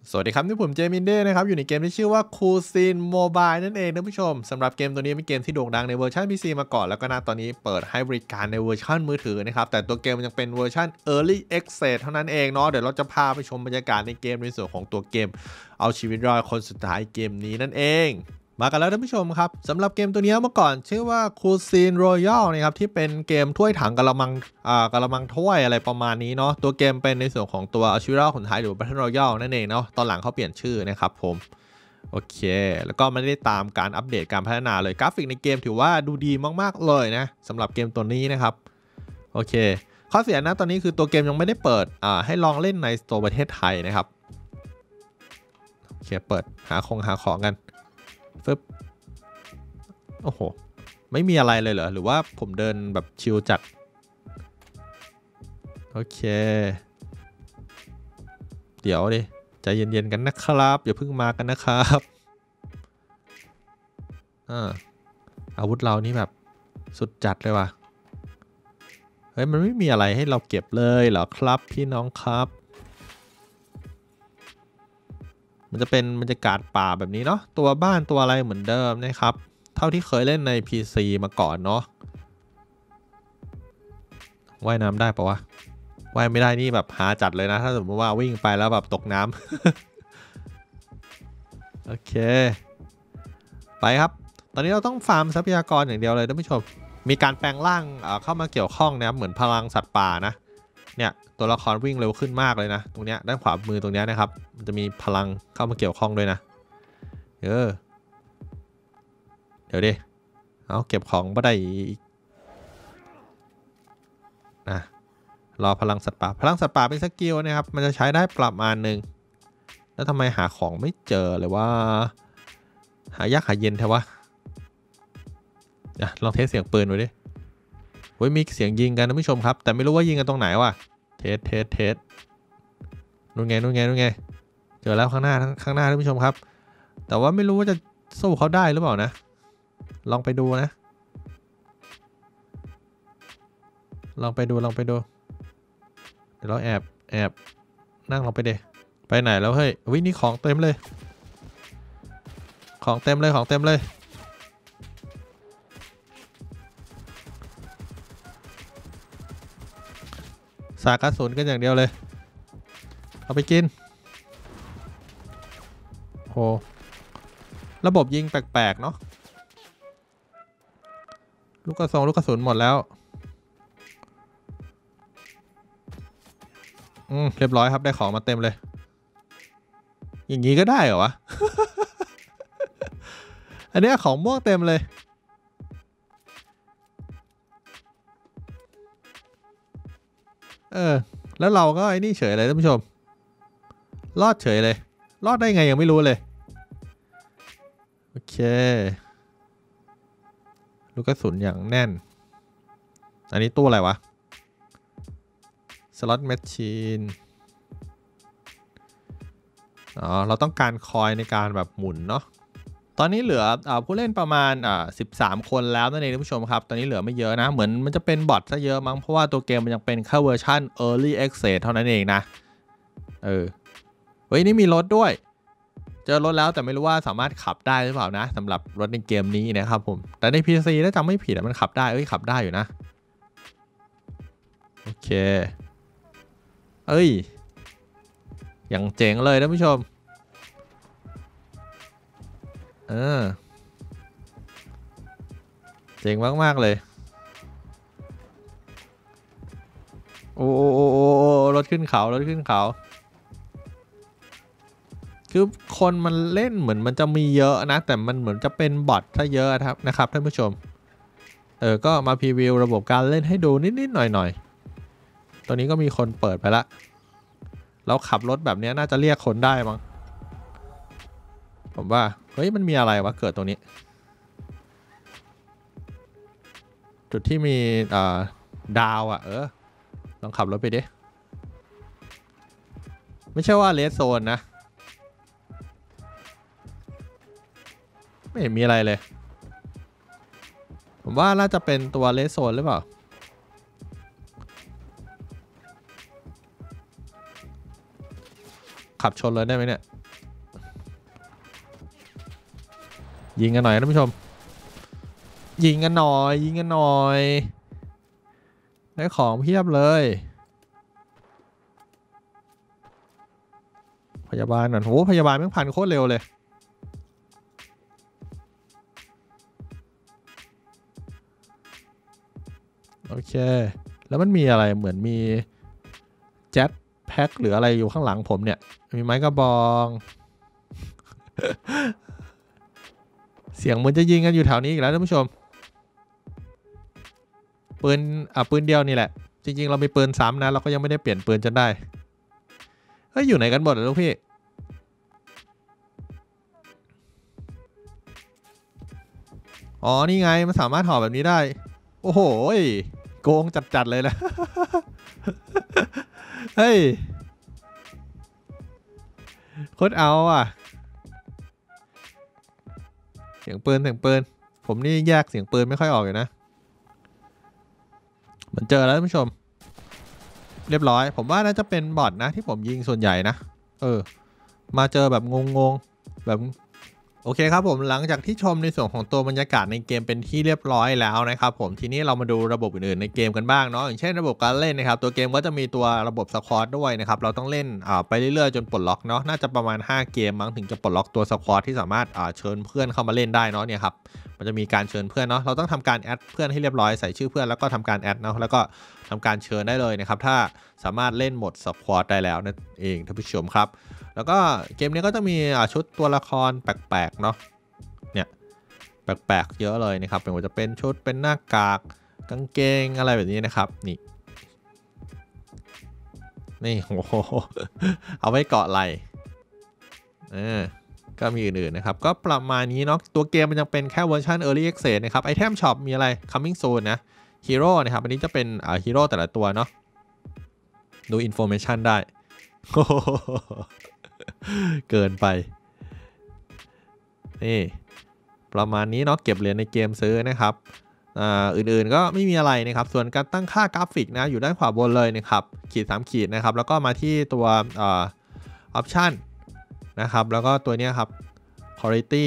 สวัสดีครับนี่ผมเจมินเด้นะครับอยู่ในเกมที่ชื่อว่า Cuisine Mobile นั่นเองนะผู้ชมสำหรับเกมตัวนี้เป็นเกมที่โด่งดังในเวอร์ชัน PC มาก่อนแล้วก็ณตอนนี้เปิดให้บริการในเวอร์ชันมือถือนะครับแต่ตัวเกมมันยังเป็นเวอร์ชัน Early Access เท่านั้นเองเนาะเดี๋ยวเราจะพาไปชมบรรยากาศในเกมในส่วนของตัวเกมเอาชีวิตรอดคนสุดท้ายเกมนี้นั่นเองมากันแล้วท่านผู้ชมครับสำหรับเกมตัวนี้เมื่อก่อนชื่อว่า Cuisine Royale นะครับที่เป็นเกมถ้วยถังกะละมังถ้วยอะไรประมาณนี้เนาะตัวเกมเป็นในส่วนของตัวเอาชีวิตรอดคนสุดท้ายหรือ Battle Royale นั่นเองเนาะตอนหลังเขาเปลี่ยนชื่อนะครับผมโอเคแล้วก็ไม่ได้ตามการอัปเดตการพัฒนาเลยกราฟิกในเกมถือว่าดูดีมากๆเลยนะสำหรับเกมตัวนี้นะครับโอเคข้อเสียนะตอนนี้คือตัวเกมยังไม่ได้เปิดให้ลองเล่นในตัวประเทศไทยนะครับโอเคเปิดหาของกันฟึบโอ้โหไม่มีอะไรเลยเหรอหรือว่าผมเดินแบบชิลจัดโอเคเดี๋ยวดิใจเย็นๆกันนะครับอย่าเพิ่งมากันนะครับอาวุธเรานี่แบบสุดจัดเลยว่ะเฮ้ยมันไม่มีอะไรให้เราเก็บเลยเหรอครับพี่น้องครับมันจะเป็นบรรยากาศป่าแบบนี้เนาะตัวบ้านตัวอะไรเหมือนเดิมนะครับเท่าที่เคยเล่นใน PC มาก่อนเนาะว่ายน้ำได้ปะวะว่ายไม่ได้นี่แบบหาจัดเลยนะถ้าสมมติว่าวิ่งไปแล้วแบบตกน้ำ โอเคไปครับตอนนี้เราต้องฟาร์มทรัพยากรอย่างเดียวเลยท่านผู้ชมมีการแปลงร่างเข้ามาเกี่ยวข้องนะครับเหมือนพลังสัตว์ป่านะเนี่ยตัวละครวิ่งเร็วขึ้นมากเลยนะตรงเนี้ยด้านขวามือตรงเนี้ยนะครับมันจะมีพลังเข้ามาเกี่ยวข้องด้วยนะเดี๋ยวดิเอาเก็บของบ่ได้อีกนะรอพลังสัตว์ป่าเป็นสกิลนะครับมันจะใช้ได้ประมาณนึงแล้วทำไมหาของไม่เจอเลยว่าหายากหาเย็นแท้วะลองเทสเสียงปืนดูดิโอ้ยมีเสียงยิงกันนะผู้ชมครับแต่ไม่รู้ว่ายิงกันตรงไหนวะเทสนู่นไงเจอแล้วข้างหน้าท่านผู้ชมครับแต่ว่าไม่รู้ว่าจะสู้เขาได้หรือเปล่านะลองไปดูนะลองไปดูเดี๋ยวเราแอบนั่งลงไปเดไปไหนแล้วเฮ้ยวินี่ของเต็มเลยสากระสุนกันอย่างเดียวเลยเอาไปกินโหระบบยิงแปลกๆเนาะลูกกระสุนหมดแล้วเรียบร้อยครับได้ของมาเต็มเลยอย่างนี้ก็ได้เหรอวะ อันนี้ของม่วงเต็มเลยแล้วเราก็ไอ้นี่เฉยเลยท่านผู้ชมรอดเฉยเลยรอดได้ไงยังไม่รู้เลยโอเคลูกกระสุนอย่างแน่นอันนี้ตู้อะไรวะสล็อตแมชชีนเราต้องการคอยในการแบบหมุนเนาะตอนนี้เหลือผู้เล่นประมาณ13 คนแล้วนั่นเองท่านผู้ชมครับตอนนี้เหลือไม่เยอะนะเหมือนมันจะเป็นบอทซะเยอะมั้งเพราะว่าตัวเกมมันยังเป็นแค่เวอร์ชัน Early Access เท่านั้นเองนะเฮ้ยนี่มีรถด้วยเจอรถแล้วแต่ไม่รู้ว่าสามารถขับได้หรือเปล่านะสำหรับรถในเกมนี้นะครับผมแต่ใน PC ถ้าจำไม่ผิดมันขับได้ขับได้อยู่นะโอเคอย่างเจ๋งเลยท่านผู้ชมเจ๋งมากๆเลยโอ้รถขึ้นเขาคือคนมันเล่นเหมือนมันจะมีเยอะนะแต่มันเหมือนจะเป็นบอทซะเยอะนะครับท่านผู้ชมก็มาพรีวิวระบบการเล่นให้ดูนิดๆหน่อยๆตัวนี้ก็มีคนเปิดไปละเราขับรถแบบนี้น่าจะเรียกคนได้มั้งผมว่าเฮ้ยมันมีอะไรวะเกิดตรงนี้จุดที่มีดาวลองขับรถไปดิไม่ใช่ว่าเลสโซนนะไม่เห็นมีอะไรเลยผมว่าน่าจะเป็นตัวเลสโซนหรือเปล่าขับชนเลยได้ไหมเนี่ยยิงกันหน่อยท่านผู้ชมยิงกันหน่อยได้ของเพียบเลยพยาบาลหน่อยโหพยาบาลแม่งพันโคตรเร็วเลยโอเคแล้วมันมีอะไรเหมือนมีแจ็ตแพ็คหรืออะไรอยู่ข้างหลังผมเนี่ยมีไม้กระบองเสียงเหมือนจะยิงกันอยู่แถวนี้อีกแล้วท่านผู้ชมปืนเดียวนี่แหละจริงๆเรามีปืนซ้ำนะเราก็ยังไม่ได้เปลี่ยนปืนจนได้เฮ้ยอยู่ไหนกันหมดเลยลูกพี่อ๋อนี่ไงมันสามารถห่อแบบนี้ได้โอ้โหโกงจัดๆเลยนะเฮ้ยโคตรเอาอ่ะเสียงปืนผมนี่แยกเสียงปืนไม่ค่อยออกเลยนะมันเจอแล้วท่านผู้ชมเรียบร้อยผมว่าน่าจะเป็นบอทนะที่ผมยิงส่วนใหญ่นะมาเจอแบบงงแบบโอเคครับผมหลังจากที่ชมในส่วนของตัวบรรยากาศในเกมเป็นที่เรียบร้อยแล้วนะครับผมทีนี้เรามาดูระบบอื่นๆในเกมกันบ้างเนาะอย่างเช่นระบบการเล่นนะครับตัวเกมก็จะมีตัวระบบสควอตด้วยนะครับเราต้องเล่นไปเรื่อยๆจนปลดล็อกเนาะน่าจะประมาณ5เกมมั้งถึงจะปลดล็อกตัวสควอตที่สามารถเชิญเพื่อนเข้ามาเล่นได้เนาะเนี่ยครับมันจะมีการเชิญเพื่อนเนาะเราต้องทำการแอดเพื่อนให้เรียบร้อยใส่ชื่อเพื่อนแล้วก็ทำการแอดเนาะแล้วก็ทำการเชิญได้เลยนะครับถ้าสามารถเล่นหมดสควอตได้แล้วนั่นเองท่านผู้ชมครับแล้วก็เกมนี้ก็จะมีชุดตัวละครแปลกๆเนาะเนี่ยแปลกๆเยอะเลยนะครับไม่ว่าจะเป็นชุดเป็นหน้ากากกางเกงอะไรแบบนี้นะครับนี่โอ้โหเอาไว้เกาะไหล่ก็มีอื่นๆนะครับก็ประมาณนี้เนาะตัวเกมมันยังเป็นแค่เวอร์ชัน Early Access นะครับไอเทมช็อปมีอะไร Coming Soon นะฮีโร่นะครับอันนี้จะเป็นฮีโร่แต่ละตัวเนาะดู Information ได้เกินไปนี่ประมาณนี้เนาะเก็บเหรียญในเกมซื้อนะครับอื่นๆก็ไม่มีอะไรนะครับส่วนการตั้งค่ากราฟิกนะอยู่ด้านขวาบนเลยนะครับขีด3ขีดนะครับแล้วก็มาที่ตัวoption นะครับแล้วก็ตัวนี้ครับ quality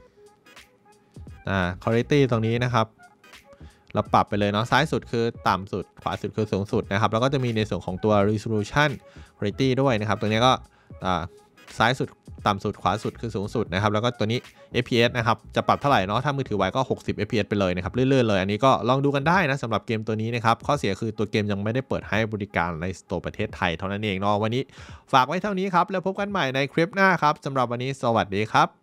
quality ตรงนี้นะครับเราปรับไปเลยเนาะซ้ายสุดคือต่ำสุดขวาสุดคือสูงสุดนะครับแล้วก็จะมีในส่วนของตัว resolution quality ด้วยนะครับตัวนี้ก็ซ้ายสุดต่ำสุดขวาสุดคือสูงสุดนะครับแล้วก็ตัวนี้ FPS นะครับจะปรับเท่าไหร่เนาะถ้ามือถือไวก็60 FPS ไปเลยนะครับเรื่อยๆเลยอันนี้ก็ลองดูกันได้นะสำหรับเกมตัวนี้นะครับข้อเสียคือตัวเกมยังไม่ได้เปิดให้บริการในสโตร์ประเทศไทยเท่านั้นเองเนาะวันนี้ฝากไว้เท่านี้ครับแล้วพบกันใหม่ในคลิปหน้าครับสำหรับวันนี้สวัสดีครับ